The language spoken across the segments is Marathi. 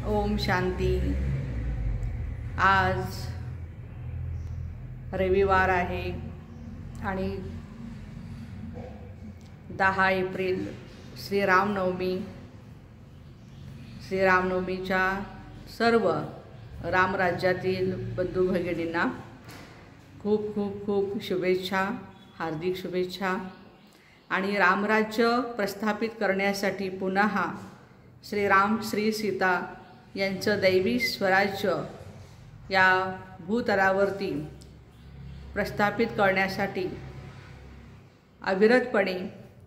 ओम शांती। आज रविवार आहे आणि 10 एप्रिल श्रीरामनवमी। श्रीरामनवमीच्या सर्व रामराज्यातील बंधू भगिनींना खूप खूप खूप शुभेच्छा, हार्दिक शुभेच्छा। आणि रामराज्य प्रस्थापित करण्यासाठी पुन्हा श्रीराम श्री सीता यांचं दैवी स्वराज्य या भूतलावरती प्रस्थापित करण्यासाठी अविरतपणे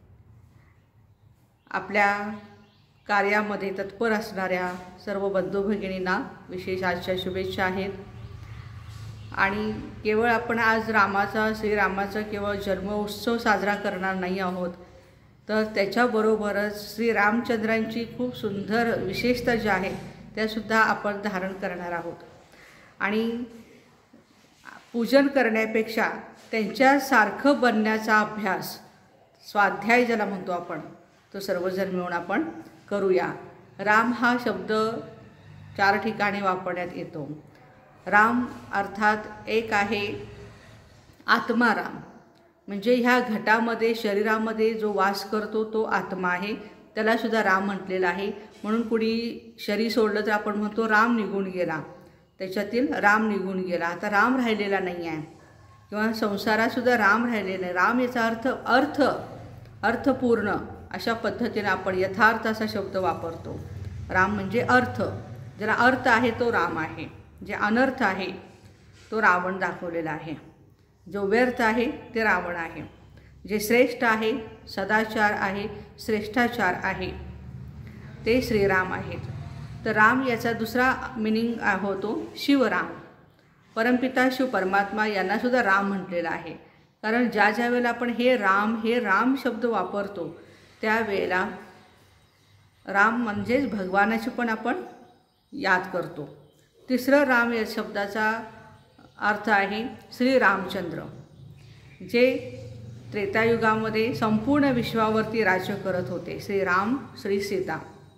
आपल्या कार्यामध्ये तत्पर असणाऱ्या सर्व बंधू भगिनींना विशेष आजच्या शुभेच्छा आहेत। आणि केवळ आपण आज श्रीरामाचा केवळ जन्मोत्सव साजरा करणार नाही आहोत, तर त्याच्याबरोबरच श्रीरामचंद्रांची खूप सुंदर विशेषता जी आहे त्यासुद्धा आपण धारण करणार आहोत। आणि पूजन करण्यापेक्षा त्यांच्यासारखं बनण्याचा अभ्यास, स्वाध्याय ज्याला म्हणतो आपण, तो सर्वजण मिळून आपण करूया। राम हा शब्द 4 ठिकाणी वापरण्यात येतो। राम अर्थात एक आहे आत्माराम, म्हणजे ह्या घटामध्ये शरीरामध्ये जो वास करतो तो आत्मा आहे, त्याला सुद्धा राम म्हटलेलं आहे। म्हणून कुणी शरीर सोडलं तर आपण म्हणतो राम निघून गेला, त्याच्यातील राम निघून गेला, आता राम राहिलेला नाही आहे। किंवा संसारातसुद्धा राम राहिलेला नाही। राम याचा अर्थ अर्थपूर्ण अशा पद्धतीने आपण यथार्थ असा शब्द वापरतो। राम म्हणजे अर्थ, ज्याला अर्थ आहे तो राम आहे। जे अनर्थ आहे तो रावण दाखवलेला आहे, जो व्यर्थ आहे ते रावण आहे। जे श्रेष्ठ आहे, सदाचार आहे, श्रेष्ठाचार आहे, ते श्रीराम आहेत। तर राम याचा दुसरा मिनिंग होतो शिवराम। परमपिता शिव परमात्मा यांनासुद्धा राम म्हटलेलं आहे। कारण ज्या वेळेला आपण हे राम शब्द वापरतो त्यावेळेला राम म्हणजेच भगवानाची पण आपण याद करतो। तिसरं राम या शब्दाचा अर्थ आहे श्रीरामचंद्र, जे त्रेतायुगामध्ये संपूर्ण विश्वावरती राज्य करत होते। श्रीराम श्री सीता,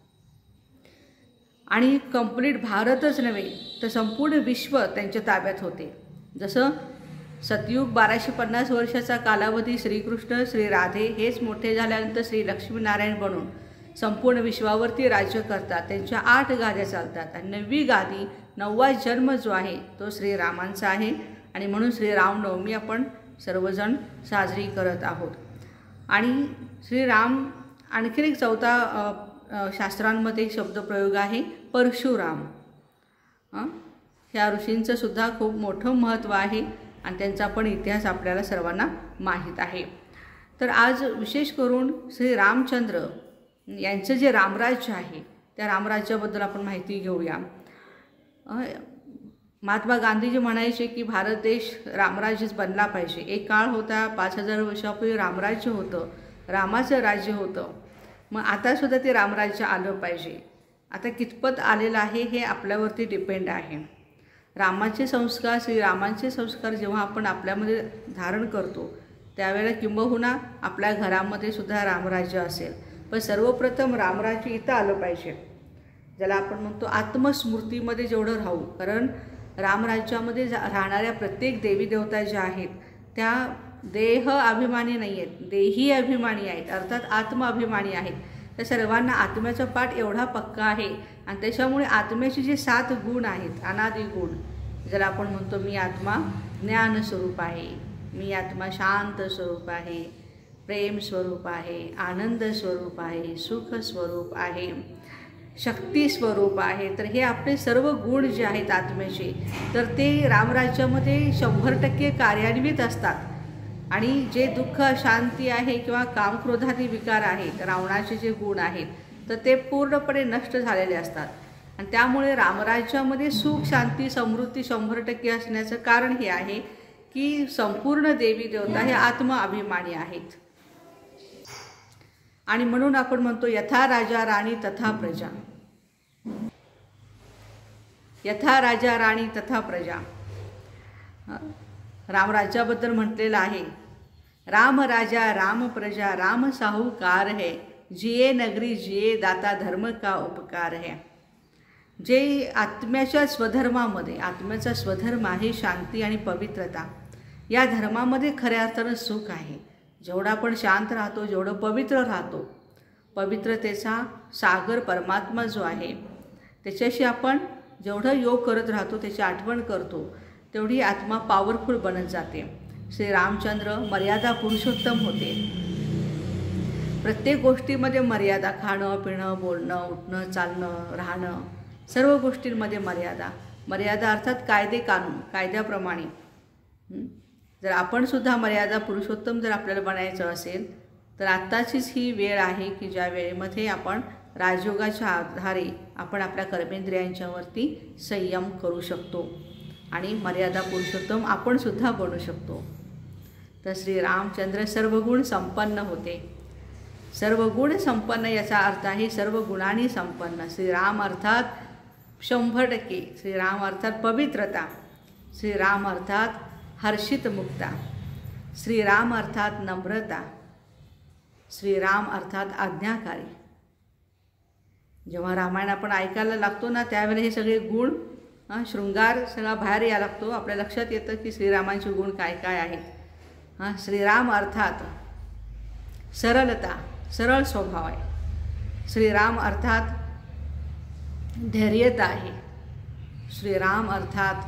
आणि कंप्लीट भारतच नव्हे तर संपूर्ण विश्व त्यांच्या ताब्यात होते। जसं सतयुग 1250 वर्षाचा कालावधी श्रीकृष्ण श्री राधे हेच मोठे झाल्यानंतर श्री लक्ष्मीनारायण बनून संपूर्ण विश्वावरती राज्य करतात। त्यांच्या 8 गाद्या चालतात आणि 9वी गादी, 9वा जन्म जो आहे तो श्रीरामांचा आहे। आणि म्हणून श्रीरामनवमी आपण सर्वजण साजरी करत आहोत। आणि श्रीराम आणखी एक चौथा शास्त्रांमध्ये शब्दप्रयोग आहे परशुराम। ह्या ऋषींचं सुद्धा खूप मोठं महत्त्व आहे आणि त्यांचा पण इतिहास आपल्याला सर्वांना माहीत आहे। तर आज विशेष करून श्री रामचंद्र यांचं जे रामराज्य आहे त्या रामराज्याबद्दल आपण माहिती घेऊया। महात्मा गांधीजी म्हणायचे की भारत देश रामराज्यच बनला पाहिजे। एक काळ होता 5000 वर्षापूर्वी रामराज्य होतं, रामाचं राज्य होतं। मग आतासुद्धा ते रामराज्य आलं पाहिजे। आता कितपत आलेलं आहे हे आपल्यावरती डिपेंड आहे। रामाचे संस्कार, श्रीरामांचे संस्कार जेव्हा आपण आपल्यामध्ये धारण करतो त्यावेळेला किंबहुना आपल्या घरामध्ये सुद्धा रामराज्य असेल। पण सर्वप्रथम रामराज्य इथं आलं पाहिजे, ज्याला आपण म्हणतो आत्मस्मृतीमध्ये जेवढं राहू। कारण रामराज्यामध्ये राहणाऱ्या प्रत्येक देवी देवता ज्या आहेत त्या देह अभिमानी नाही आहेत, देही अभिमानी आहेत, अर्थात आत्माभिमानी आहेत। त्या सर्वांना आत्म्याचा पाठ एवढा पक्का आहे आणि त्याच्यामुळे आत्म्याचे जे 7 गुण आहेत, अनादि गुण, ज्याला आपण म्हणतो मी आत्मा ज्ञान स्वरूप आहे, मी आत्मा शांत स्वरूप आहे, प्रेम स्वरूप आहे, आनंद स्वरूप आहे, सुख स्वरूप आहे, शक्ती स्वरूप आहे। तर हे आपले सर्व गुण जे आहेत आत्म्याचे, तर ते रामराज्यामध्ये 100% कार्यान्वित असतात। आणि जे दुःख, अशांती आहे किंवा कामक्रोधादी विकार आहेत, रावणाचे जे गुण आहेत, तर ते पूर्णपणे नष्ट झालेले असतात। आणि त्यामुळे रामराज्यामध्ये सुख, शांती, समृद्धी 100% असण्याचं कारण हे आहे की संपूर्ण देवी देवता हे आत्मअभिमानी आहेत। आणि म्हणून आपण म्हणतो यथा राजा राणी तथा प्रजा, यथा राजा राणी तथा प्रजा। रामराज्याबद्दल म्हटलेलं आहे, राम राजा राम प्रजा राम साहूकार है, जिये नगरी जिये दाता धर्म का उपकार है। जे आत्म्याच्या स्वधर्मामध्ये, आत्म्याचा स्वधर्म आहे शांती आणि पवित्रता, या धर्मामध्ये खऱ्या अर्थानं सुख आहे. जेवढं आपण शांत राहतो, जेवढं पवित्र राहतो, पवित्रतेचा सागर परमात्मा जो आहे त्याच्याशी आपण जेवढं योग करत राहतो, त्याची आठवण करतो, तेवढी आत्मा पॉवरफुल बनत जाते. श्री रामचंद्र मर्यादा पुरुषोत्तम होते. प्रत्येक गोष्टीमध्ये मर्यादा, खाणं पिणं बोलणं उठणं चालणं राहणं, सर्व गोष्टींमध्ये मर्यादा. मर्यादा अर्थात कायदे कानून, कायद्याप्रमाणे. जर आपण सुद्धा मर्यादा पुरुषोत्तम जर आपल्याला बनायचं असेल तर आत्ताचीच ही वेळ आहे की ज्या वेळेमध्ये आपण राजयोगाच्या आधारे आपण आपल्या कर्मेंद्रियांच्यावरती संयम करू शकतो आणि मर्यादा पुरुषोत्तम आपण सुद्धा बनू शकतो. तर श्री रामचंद्र सर्व गुण संपन्न होते. सर्व गुण संपन्न याचा अर्थ आहे सर्व गुणांनी संपन्न. श्रीराम अर्थात 100%. श्रीराम अर्थात पवित्रता. श्रीराम अर्थात हर्षित मुक्ता. श्रीराम अर्थात नम्रता. श्रीराम अर्थात आज्ञाकारी. जेव्हा रामायण आपण ऐकायला लागतो ना, त्यावेळेला हे सगळे गुण शृंगार सगळा बाहेर यायला लागतो. आपल्या लक्षात येतं की श्रीरामांचे गुण काय काय आहेत. श्रीराम अर्थात सरलता, सरळ स्वभाव आहे. श्रीराम अर्थात धैर्यता आहे. श्रीराम अर्थात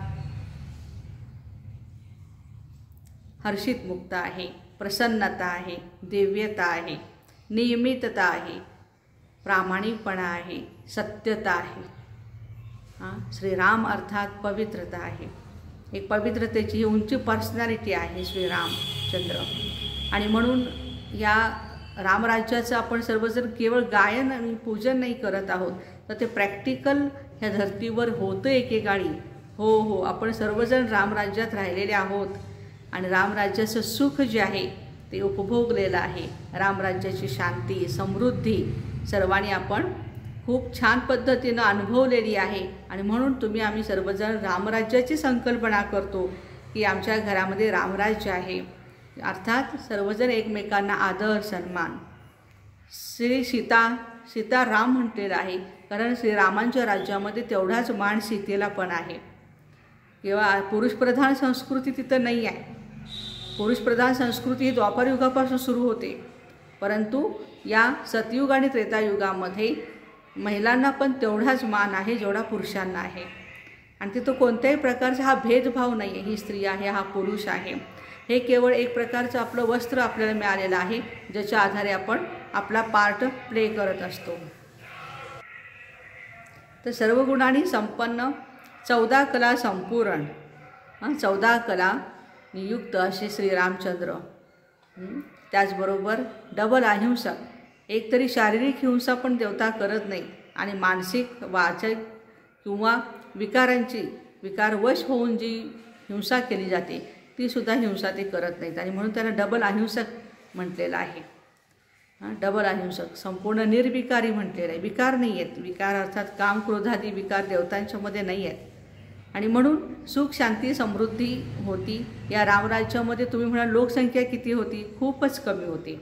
हर्षित मुक्ता आहे, प्रसन्नता आहे, दिव्यता आहे, नियमितता आहे, प्रामाणिकपणा आहे, सत्यता आहे. श्रीराम अर्थात पवित्रता आहे. एक पवित्रतेची ही उंची पर्सनॅलिटी आहे श्रीरामचंद्र. आणि म्हणून या रामराज्याचं आपण सर्वजण केवळ गायन आणि पूजन नाही करत आहोत, तर ते प्रॅक्टिकल ह्या धर्तीवर होतं एकेकाळी. हो हो, आपण सर्वजण रामराज्यात राहिलेले आहोत आणि रामराज्याचं सुख जे आहे ते उपभोगलेलं आहे. रामराज्याची शांती, समृद्धी सर्वांनी आपण खूप छान पद्धतीनं अनुभवलेली आहे. आणि म्हणून आम्ही सर्वजण रामराज्याची संकल्पना करतो की आमच्या घरामध्ये रामराज्य आहे. अर्थात सर्वजण एकमेकांना आदर सन्मान. श्री सीताराम म्हटलेलं आहे कारण श्रीरामांच्या राज्यामध्ये तेवढाच मान सीतेला पण आहे. किंवा पुरुषप्रधान संस्कृती तिथं नाही आहे. पुरुषप्रधान संस्कृती ही द्वापारयुगापासून सुरू होते, परंतु या सतयुग आणि त्रेतायुगामध्ये महिलांना पण तेवढाच मान आहे जेवढा पुरुषांना आहे. आणि तिथं कोणत्याही प्रकारचा हा भेदभाव नाही आहे. ही स्त्री आहे, हा पुरुष आहे. हे केवळ एक प्रकारचं आपलं वस्त्र आपल्याला मिळालेलं आहे, ज्याच्या आधारे आपण आपला पार्ट प्ले करत असतो. तर सर्व गुणांनी संपन्न, 14 कला संपूर्ण, 14 कला नियुक्त असे श्रीरामचंद्र. त्याचबरोबर डबल अहिंसक. एक तरी शारीरिक हिंसा पण देवता करत नाही आणि मानसिक, वाचक किंवा विकारवश होऊन जी हिंसा केली जाते ती सुद्धा हिंसा ते करत नाहीत. आणि म्हणून त्यांना डबल अहिंसक म्हटलेलं आहे. डबल अहिंसक. संपूर्ण निर्विकारी म्हटलेलं आहे. विकार नाही आहेत. विकार अर्थात काम क्रोधादी विकार देवतांच्यामध्ये नाही आहेत. आणि म्हणून सुख शांती समृद्धी होती. या रामराज्यामध्ये तुम्ही म्हणाल लोकसंख्या किती होती? खूपच कमी होती.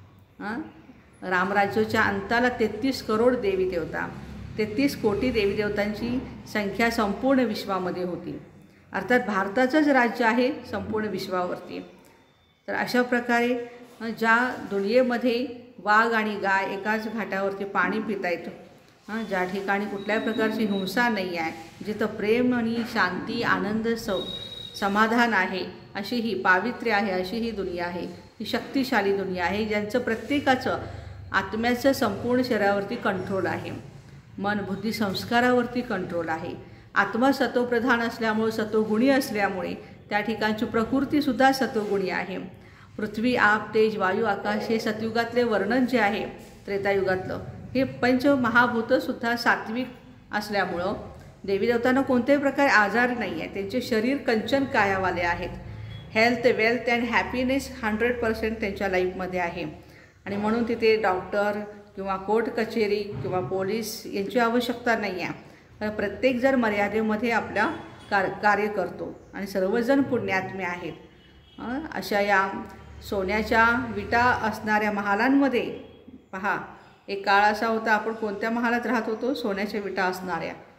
रामराज्याच्या अंताला 33 करोड देवी देवता, 33 कोटी देवी देवतांची संख्या संपूर्ण विश्वामध्ये होती. अर्थात भारताचंच राज्य आहे संपूर्ण विश्वावरती. तर अशा प्रकारे ज्या दुनियेमध्ये वाघ आणि गाय एकाच घाटावरती पाणी पिता येतं, ज्या ठिकाणी कुठल्याही प्रकारची हिंसा नाही आहे, जिथं प्रेम आणि शांती आनंद समाधान आहे, अशी ही पावित्र्य आहे, अशी ही दुनिया आहे. ही शक्तिशाली दुनिया आहे ज्यांचं प्रत्येकाचं आत्म्याचं संपूर्ण शरीरावरती कंट्रोल आहे. मन बुद्धी संस्कारावरती कंट्रोल आहे. आत्मा सत्वप्रधान असल्यामुळे, सत्वगुणी असल्यामुळे त्या ठिकाणची प्रकृतीसुद्धा सत्वगुणी आहे. पृथ्वी आप तेज वायू आकाश हे सतयुगातले वर्णन जे आहे त्रेतायुगातलं, हे पंचमहाभूतंसुद्धा सात्विक असल्यामुळं देवी देवतांना कोणत्याही प्रकारे आजार नाही आहे. त्यांचे शरीर कंचन कायावाले आहेत. हेल्थ, वेल्थ अँड हॅपीनेस 100% त्यांच्या लाईफमध्ये आहे. आणि म्हणून तिथे डॉक्टर किंवा कोर्ट कचेरी किंवा पोलीस यांची आवश्यकता नाही आहे. प्रत्येक जण मर्यादेमध्ये आपल्या कार्य करतो आणि सर्वजण पुण्यात्मे आहेत. अशा या सोन्याच्या विटा असणाऱ्या महालांमध्ये पहा, एक काळ असा होता आपण कोणत्या महालात राहत होतो? सोन्याच्या विटा असणाऱ्या.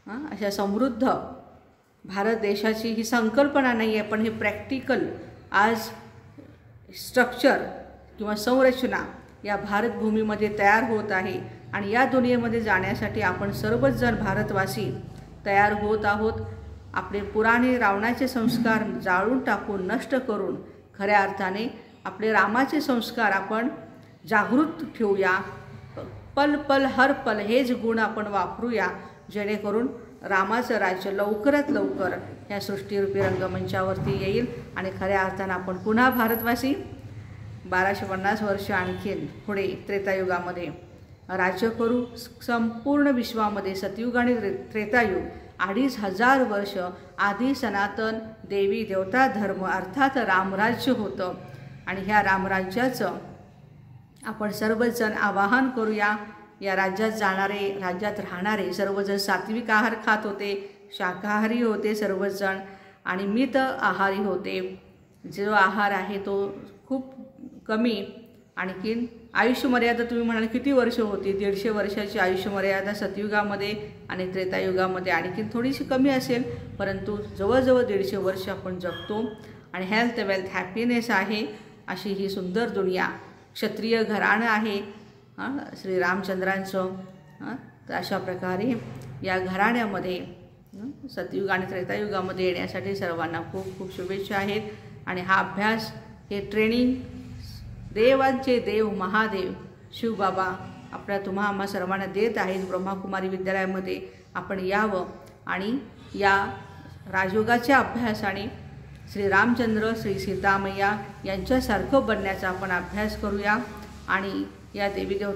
अशा समृद्ध भारत देशाची ही संकल्पना नाही आहे, पण हे प्रॅक्टिकल आज स्ट्रक्चर किंवा संरचना या भारतभूमीमध्ये तयार होत आहे आणि या दुनियेमध्ये जाण्यासाठी आपण सर्वच जण भारतवासी तयार होत आहोत। आपले पुराणे रावणाचे संस्कार जाळून टाकून नष्ट करून खऱ्या अर्थाने आपले रामाचे संस्कार आपण जागृत ठेवूया। पल पल हर पल हेच गुण आपण वापरूया, जेणेकरून रामाचं राज्य लवकरात लवकर ह्या सृष्टीरूपी रंगमंचावरती येईल आणि खऱ्या अर्थानं आपण पुन्हा भारतवासी 1250 वर्ष आणखीन पुढे त्रेतायुगामध्ये राज्य करू। संपूर्ण विश्वामध्ये सतयुग आणि त्रेतायुग 2500 वर्ष आधी सनातन देवी देवता धर्म अर्थात रामराज्य होतं आणि ह्या रामराज्याचं आपण सर्वच जण आवाहन करूया। या राज्यात जाणारे, राज्यात राहणारे सर्वजण सात्विक आहार खात होते, शाकाहारी होते सर्वच जण आणि मित आहारी होते। जो आहार आहे तो खूप कमी, आणखीन आयुष्य मर्यादा तुम्ही म्हणाल किती वर्ष होती? 150 वर्षाची आयुष्य मर्यादा सतयुगामध्ये आणि त्रेतायुगामध्ये आणखीन थोडीशी कमी असेल, परंतु जवळजवळ 150 वर्ष आपण जगतो आणि हेल्थ वेल्थ हॅपीनेस आहे अशी ही सुंदर दुनिया। क्षत्रिय घराणं आहे श्री रामचंद्रांचं। तर अशा प्रकारे या घराण्यामध्ये सतयुग आणि त्रेतायुगामध्ये येण्यासाठी सर्वांना खूप खूप शुभेच्छा आहेत। आणि हा अभ्यास, हे ट्रेनिंग देवांचे देव महादेव शिवबाबा आपल्या तुम्हा आम्हा सर्वांना देत आहेत। ब्रह्माकुमारी विद्यालयामध्ये आपण यावं आणि या राजयोगाच्या अभ्यासाने श्री रामचंद्र श्री सीतामैया यांच्यासारखं बनण्याचा आपण अभ्यास करूया आणि या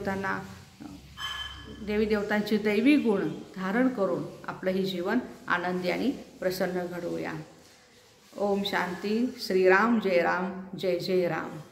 देवी देवतांचे दैवी गुण धारण करून आपलं ही जीवन आनंदी आणि प्रसन्न घडवूया। ओम शांती। श्रीराम जय राम, जय जय राम।